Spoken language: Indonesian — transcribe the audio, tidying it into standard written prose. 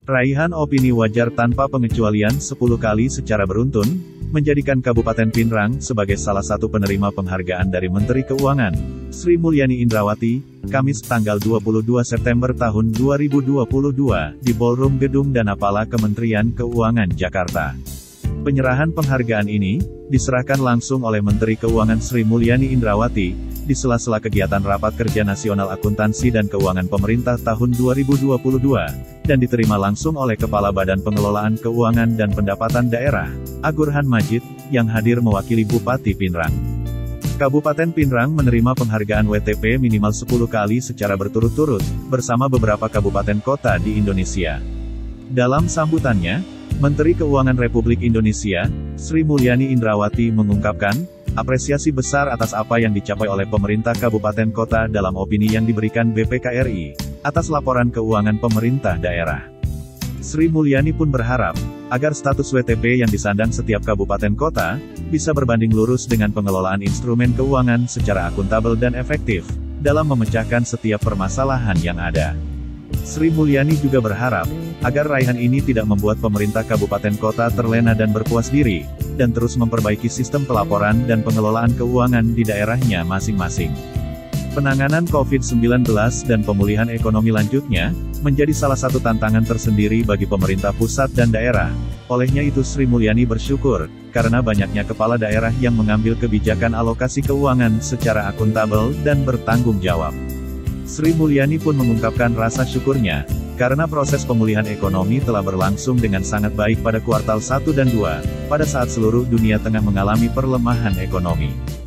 Raihan opini wajar tanpa pengecualian 10 kali secara beruntun, menjadikan Kabupaten Pinrang sebagai salah satu penerima penghargaan dari Menteri Keuangan, Sri Mulyani Indrawati, Kamis tanggal 22 September tahun 2022, di Ballroom Gedung Danapala Kementerian Keuangan Jakarta. Penyerahan penghargaan ini, diserahkan langsung oleh Menteri Keuangan Sri Mulyani Indrawati, di sela-sela kegiatan Rapat Kerja Nasional Akuntansi dan Keuangan Pemerintah tahun 2022, dan diterima langsung oleh Kepala Badan Pengelolaan Keuangan dan Pendapatan Daerah, Agurhan Majid, yang hadir mewakili Bupati Pinrang. Kabupaten Pinrang menerima penghargaan WTP minimal 10 kali secara berturut-turut, bersama beberapa kabupaten kota di Indonesia. Dalam sambutannya, Menteri Keuangan Republik Indonesia, Sri Mulyani Indrawati mengungkapkan, apresiasi besar atas apa yang dicapai oleh pemerintah kabupaten kota dalam opini yang diberikan BPKRI, atas laporan keuangan pemerintah daerah. Sri Mulyani pun berharap, agar status WTP yang disandang setiap kabupaten kota, bisa berbanding lurus dengan pengelolaan instrumen keuangan secara akuntabel dan efektif, dalam memecahkan setiap permasalahan yang ada. Sri Mulyani juga berharap, agar raihan ini tidak membuat pemerintah kabupaten kota terlena dan berpuas diri, dan terus memperbaiki sistem pelaporan dan pengelolaan keuangan di daerahnya masing-masing. Penanganan COVID-19 dan pemulihan ekonomi lanjutnya, menjadi salah satu tantangan tersendiri bagi pemerintah pusat dan daerah. Olehnya itu Sri Mulyani bersyukur, karena banyaknya kepala daerah yang mengambil kebijakan alokasi keuangan secara akuntabel dan bertanggung jawab. Sri Mulyani pun mengungkapkan rasa syukurnya, karena proses pemulihan ekonomi telah berlangsung dengan sangat baik pada kuartal 1 dan 2, pada saat seluruh dunia tengah mengalami perlemahan ekonomi.